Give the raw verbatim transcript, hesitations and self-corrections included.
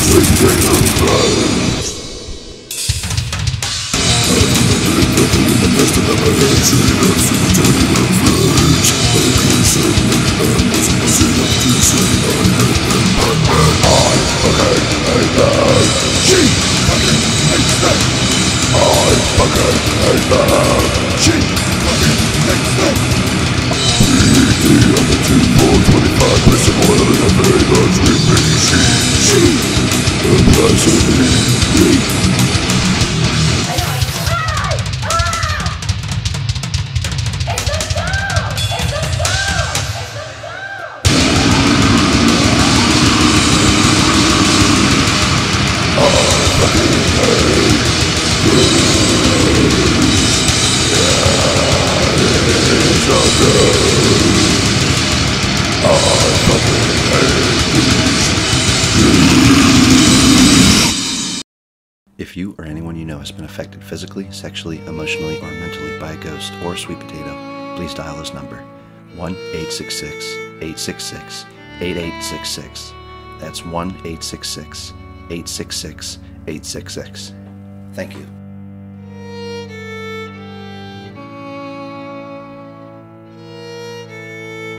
If you or anyone you know has been affected physically, sexually, emotionally, or mentally by a ghost or a sweet potato, please dial this number, one eight six six, eight six six, eight eight six six. That's one eight six six, eight six six, eight six six. Thank you.